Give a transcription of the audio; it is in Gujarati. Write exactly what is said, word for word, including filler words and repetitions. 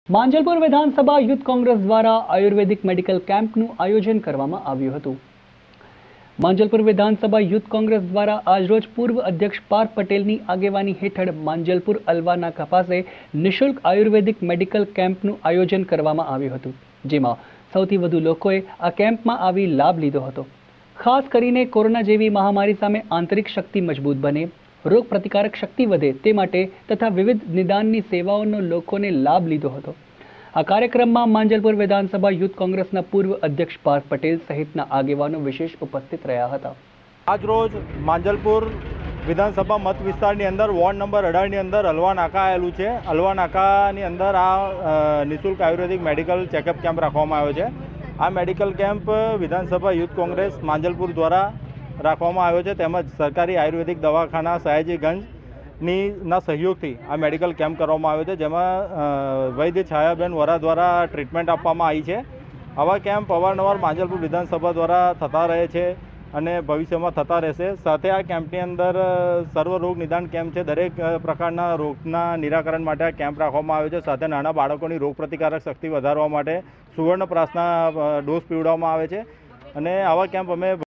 માંજલપુર વિધાનસભા યુથ કોંગ્રેસ દ્વારા આયુર્વેદિક મેડિકલ કેમ્પનું આયોજન કરવામાં આવ્યું હતું। માંજલપુર વિધાનસભા યુથ કોંગ્રેસ દ્વારા આજરોજ પૂર્વ અધ્યક્ષ પાર્થ પટેલની આગેવાની હેઠળ માંજલપુર અલવા નાકા પાસે નિઃશુલ્ક આયુર્વેદિક મેડિકલ કેમ્પનું આયોજન કરવામાં આવ્યું હતું, જેમાં સૌથી વધુ લોકોએ આ કેમ્પમાં આવી લાભ લીધો હતો। ખાસ કરીને કોરોના જેવી મહામારી સામે આંતરિક શક્તિ મજબૂત બને, રોગ પ્રતિકારક શક્તિ વધે તે માટે તથા વિવિધ નિદાનની સેવાઓનો લોકોને લાભ લીધો હતો। આ કાર્યક્રમમાં માંજલપુર વિધાનસભા યુથ કોંગ્રેસના પૂર્વ અધ્યક્ષ પાર્થ પટેલ સહિતના આગેવાનો વિશેષ ઉપસ્થિત રહ્યા હતા। આજ રોજ માંજલપુર વિધાનસભા મત વિસ્તારની અંદર વોર્ડ નંબર અઢારની અંદર અલવા નાકા આવેલું છે। અલવા નાકાની અંદર આ નિઃશુલ્ક આયુર્વેદિક મેડિકલ ચેકઅપ કેમ્પ રાખવામાં આવ્યો છે। આ મેડિકલ કેમ્પ વિધાનસભા યુથ કોંગ્રેસ માંજલપુર દ્વારા રાખવામાં આવ્યો છે, તેમજ સરકારી આયુર્વેદિક દવાખાના સયાજીગંજની ના સહયોગથી આ મેડિકલ કેમ્પ કરવામાં આવ્યો છે, જેમાં વૈદ્ય છાયાબેન વરા દ્વારા ટ્રીટમેન્ટ આપવામાં આવી છે। આવા કેમ્પ અવારનવાર માંજલપુર વિધાનસભા દ્વારા થતા રહે છે અને ભવિષ્યમાં થતા રહેશે। સાથે આ કેમ્પની અંદર સર્વ રોગ નિદાન કેમ્પ છે, દરેક પ્રકારના રોગના નિરાકરણ માટે આ કેમ્પ રાખવામાં આવ્યો છે। સાથે નાના બાળકોની રોગ પ્રતિકારક શક્તિ વધારવા માટે સુવર્ણ પ્રાસના ડોઝ પીવડાવવામાં આવે છે અને આવા કેમ્પ અમે